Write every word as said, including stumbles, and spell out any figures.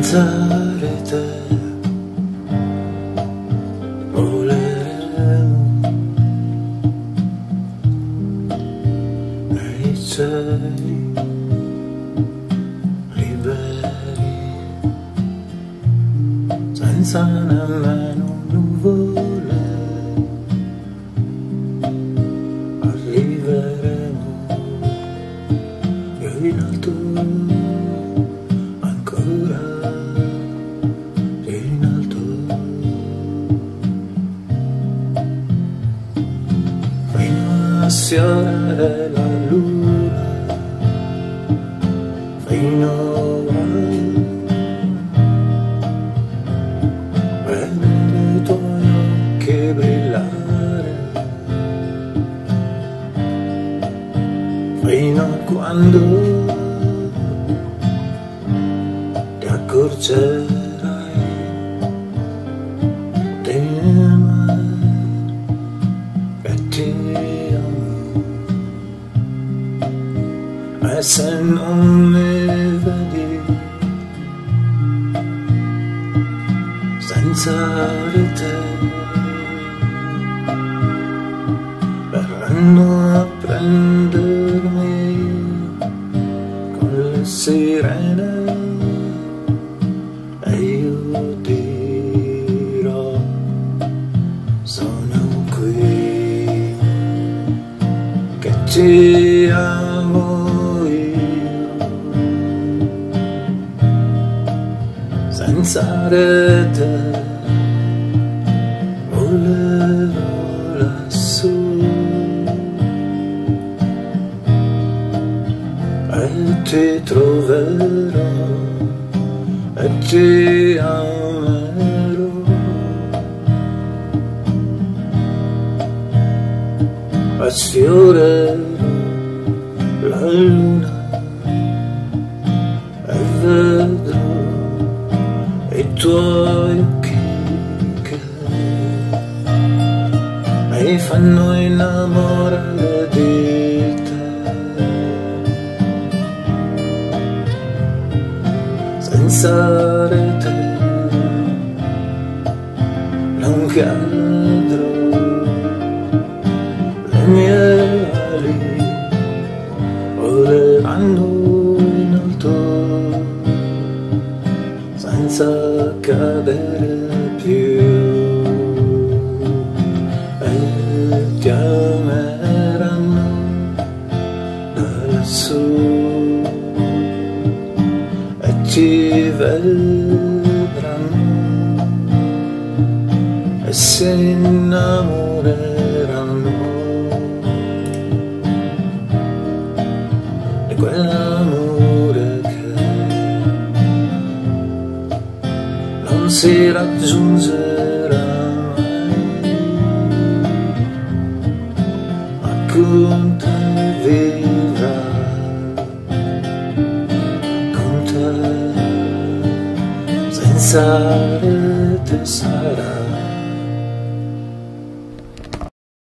senza rete voleremo nei cieli liberi, senza nemmeno nuvole. Arriveremo io in alto, ancora in alto, fino a sfiorare la luna, fino a vedere i tuoi occhi brillare, fino a quando ti accorgerai di me che ti amo. E se non mi vedi senza rete, verranno a prendermi con le sirene e io dirò sono qui che ti amo io, senza rete volerò lassù e ti troverò e ti amerò, e sfiorerò la luna e vedrò i tuoi occhi che mi fanno innamorare di te, senza rete non cadrò, le mie ali voleranno in alto senza cadere più, e ti ameranno da lassù e ci vedranno e si innamoreranno di quell'amore che non si raggiungerà mai, ma con te vivrà, con te senza rete sai.